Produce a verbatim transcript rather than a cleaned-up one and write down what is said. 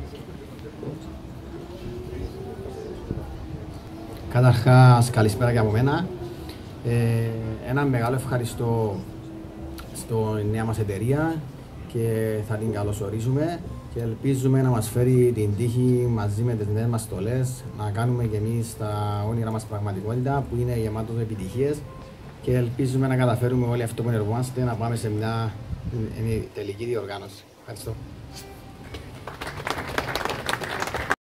Καταρχάς, καλησπέρα και από μένα. Ε, ένα μεγάλο ευχαριστώ στη νέα μας εταιρεία και θα την καλωσορίσουμε και ελπίζουμε να μας φέρει την τύχη μαζί με τις νέες μας στολές να κάνουμε και εμείς τα όνειρα μας πραγματικότητα που είναι γεμάτος επιτυχίες και ελπίζουμε να καταφέρουμε όλοι αυτό που ενεργούμαστε να πάμε σε μια τελική διοργάνωση. Ευχαριστώ.